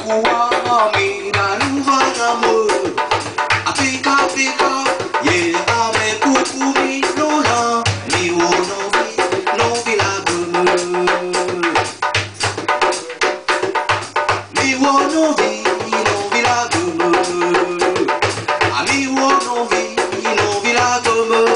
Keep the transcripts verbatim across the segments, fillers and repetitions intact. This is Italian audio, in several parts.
kuwa mina nuvana mo apika pika ye ame kukumi nona ni wono vi no vilago ni wono vi no vilago ami wono vi no vilago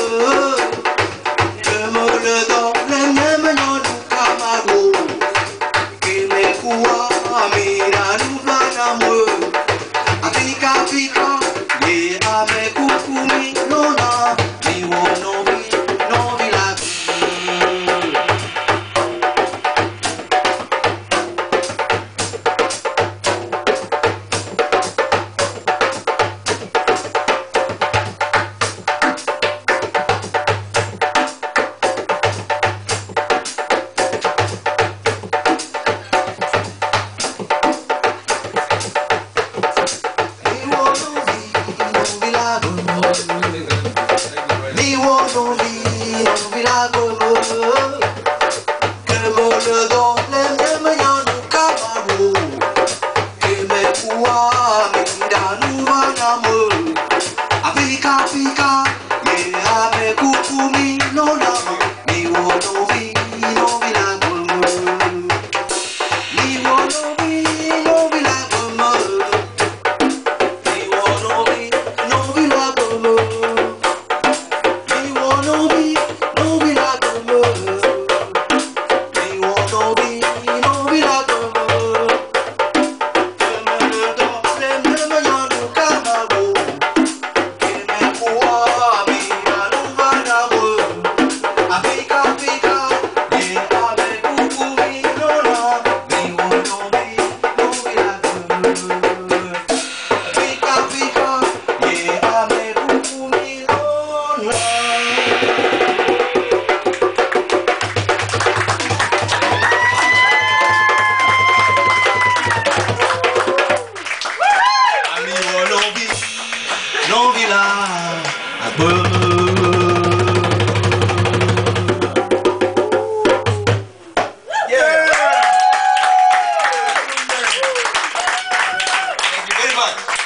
je me le dans les mêmes non kamago kime kuwa mina nuvana mo apika pika ye ame kukumi nona ni wono vi no vilago ni wono vi no vilago que me le donne les mêmes non kamago kime kuwa mina nuvana mo apika pika ye ame kukumi nona ni wono vi no vilago ni wono vi no vilago ni wono vi no vilago ni wono vi no vilago ni wono vi no vilago No vilago. Yeah. Thank you very much.